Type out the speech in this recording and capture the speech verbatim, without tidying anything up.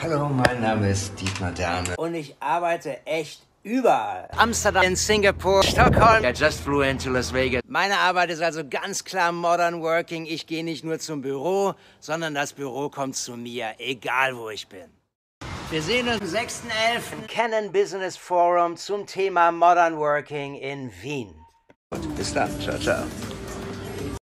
Hallo, mein Name ist Dietmar Derne. Und ich arbeite echt überall. Amsterdam, Singapur, Stockholm. I just flew into Las Vegas. Meine Arbeit ist also ganz klar Modern Working. Ich gehe nicht nur zum Büro, sondern das Büro kommt zu mir, egal wo ich bin. Wir sehen uns am sechsten elften Canon Business Forum zum Thema Modern Working in Wien. Bis dann. Ciao, ciao.